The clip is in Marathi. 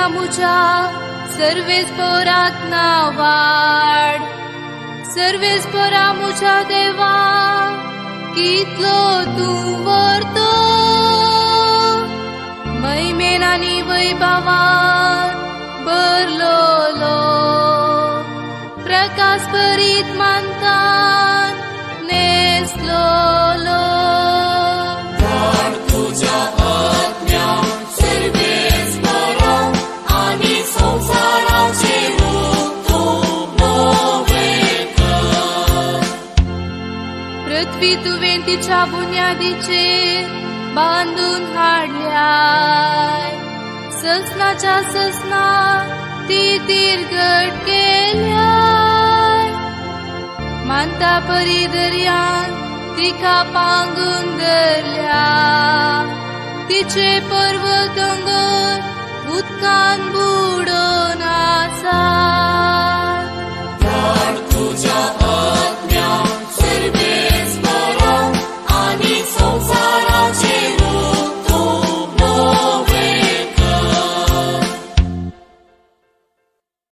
मुझा सर्वेस पोरातना वाड सर्वेस पोरा मुझा देवा कितलो तूं वर्तो मैमेनानी वैभवान भरलोलो प्रकाश भरीत मानतान नेसलोलो तुझ्या आज्ञा सर्वेस बरो आणि संसाराचे रूप नवे कर. पृथ्वी तुवें तिच्या बुन्यादीचेर बांधून हाडल्याय ससनाच्या ससना ती तिरगट केल्याय मानता परी दर्यान तिका पांगून धरल्या तिचे पर्वत दोंगर उदकान बुडोन आसा.